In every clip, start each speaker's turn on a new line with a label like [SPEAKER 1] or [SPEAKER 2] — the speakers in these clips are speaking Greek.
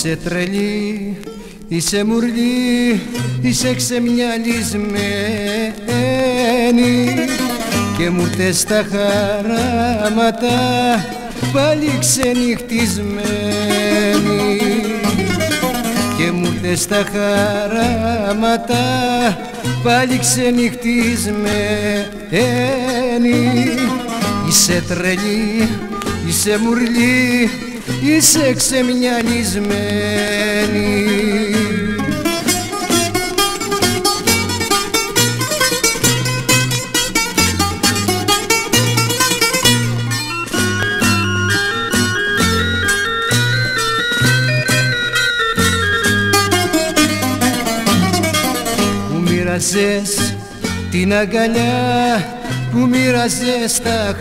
[SPEAKER 1] Είσαι τρελή, είσαι μουρλή, είσαι ξεμυαλισμένη και μου ήρθες στα χαράματα πάλι ξενυχτισμένη και μου ήρθες στα χαράματα πάλι ξενυχτισμένη. Είσαι τρελή, είσαι μουρλή, είσαι ξεμυαλισμένη. Που μοίραζες την αγκαλιά, που μοίραζες τα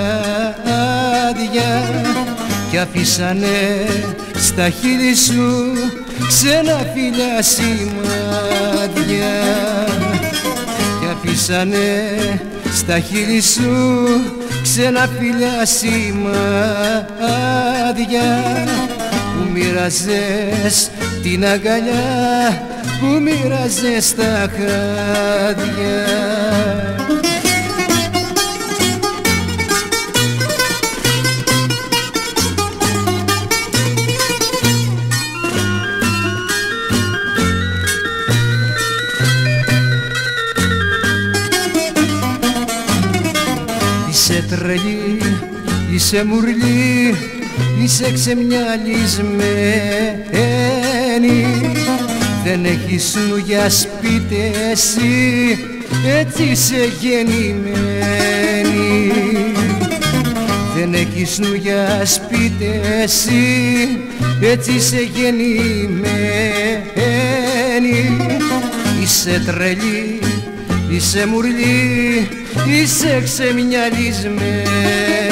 [SPEAKER 1] χάδια κι αφήσανε στα χείλη σου ξένα φιλιά σημάδια κι αφήσανε στα χείλη σου ξένα φιλιά σημάδια που μοίραζες την αγκαλιά, που μοίραζες τα χάδια. Είσαι τρελή, είσαι μουρλή, είσαι ξεμυαλισμένη. Δεν έχεις νου για σπίτι εσύ, έτσι είσαι γεννημένη. Δεν έχεις νου για σπίτι εσύ, έτσι είσαι γεννημένη. Είσαι τρελή, είσαι μουρλή, είσαι ξεμυαλισμένη.